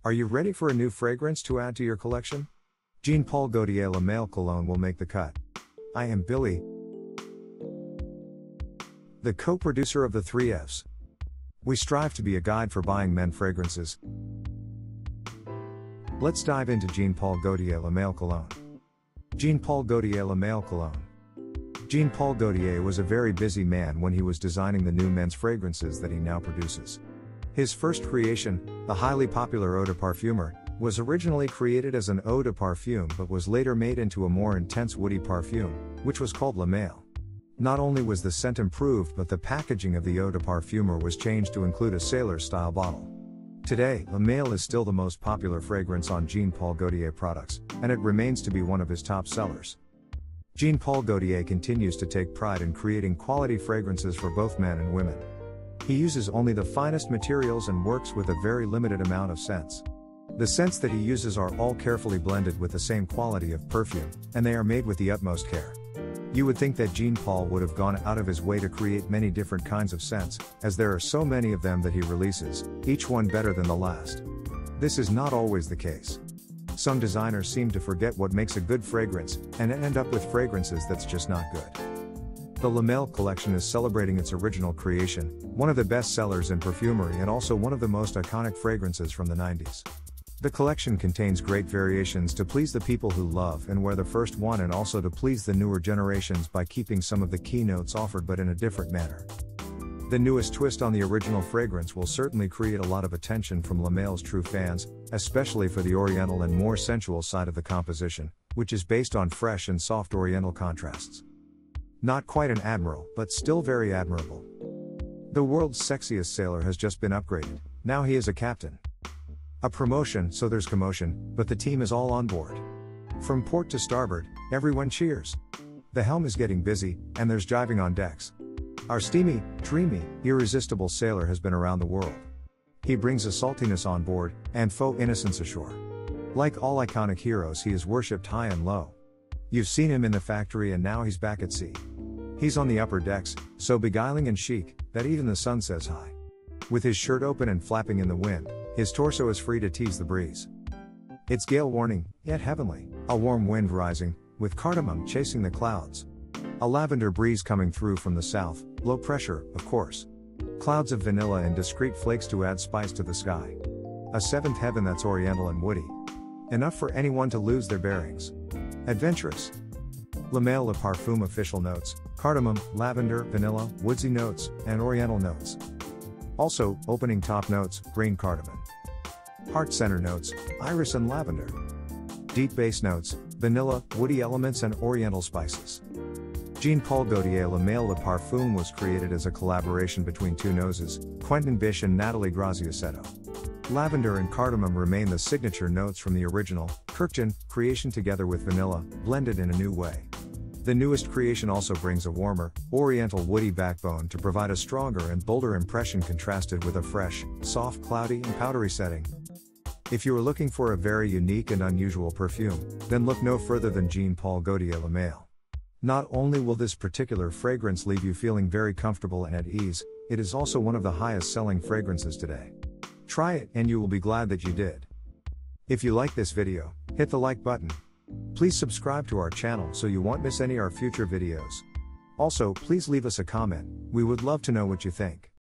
Are you ready for a new fragrance to add to your collection? Jean Paul Gaultier Le Male Cologne will make the cut. I am Billy, the co-producer of the 3Fs. We strive to be a guide for buying men fragrances. Let's dive into Jean Paul Gaultier Le Male Cologne. Jean Paul Gaultier Le Male Cologne. Jean Paul Gaultier was a very busy man when he was designing the new men's fragrances that he now produces. His first creation, the highly popular Eau de Parfumeur, was originally created as an Eau de Parfum but was later made into a more intense woody parfum, which was called Le Male. Not only was the scent improved but the packaging of the Eau de Parfumeur was changed to include a sailor-style bottle. Today, Le Male is still the most popular fragrance on Jean Paul Gaultier products, and it remains to be one of his top sellers. Jean Paul Gaultier continues to take pride in creating quality fragrances for both men and women. He uses only the finest materials and works with a very limited amount of scents. The scents that he uses are all carefully blended with the same quality of perfume, and they are made with the utmost care. You would think that Jean Paul would have gone out of his way to create many different kinds of scents, as there are so many of them that he releases, each one better than the last. This is not always the case. Some designers seem to forget what makes a good fragrance, and end up with fragrances that's just not good. The Le Male collection is celebrating its original creation, one of the best sellers in perfumery and also one of the most iconic fragrances from the 90s. The collection contains great variations to please the people who love and wear the first one and also to please the newer generations by keeping some of the key notes offered but in a different manner. The newest twist on the original fragrance will certainly create a lot of attention from Le Male's true fans, especially for the oriental and more sensual side of the composition, which is based on fresh and soft oriental contrasts. Not quite an admiral, but still very admirable. The world's sexiest sailor has just been upgraded, now he is a captain. A promotion, so there's commotion, but the team is all on board. From port to starboard, everyone cheers. The helm is getting busy, and there's jiving on decks. Our steamy, dreamy, irresistible sailor has been around the world. He brings a saltiness on board, and faux innocence ashore. Like all iconic heroes, he is worshipped high and low. You've seen him in the factory and now he's back at sea. He's on the upper decks, so beguiling and chic, that even the sun says hi. With his shirt open and flapping in the wind, his torso is free to tease the breeze. It's gale warning, yet heavenly, a warm wind rising, with cardamom chasing the clouds. A lavender breeze coming through from the south, low pressure, of course. Clouds of vanilla and discreet flakes to add spice to the sky. A seventh heaven that's oriental and woody. Enough for anyone to lose their bearings. Adventurous. Le Male Le Parfum official notes, cardamom, lavender, vanilla, woodsy notes, and oriental notes. Also, opening top notes, green cardamom. Heart center notes, iris and lavender. Deep base notes, vanilla, woody elements and oriental spices. Jean Paul Gaultier Le Male Le Parfum was created as a collaboration between two noses, Quentin Bisch and Nathalie Graziasetto. Lavender and cardamom remain the signature notes from the original, Kirkjan, creation together with vanilla, blended in a new way. The newest creation also brings a warmer, oriental woody backbone to provide a stronger and bolder impression contrasted with a fresh, soft, cloudy and powdery setting. If you are looking for a very unique and unusual perfume, then look no further than Jean Paul Gaultier Le Male. Not only will this particular fragrance leave you feeling very comfortable and at ease, it is also one of the highest selling fragrances today. Try it and you will be glad that you did. If you like this video, hit the like button. Please subscribe to our channel so you won't miss any of our future videos. Also, please leave us a comment, we would love to know what you think.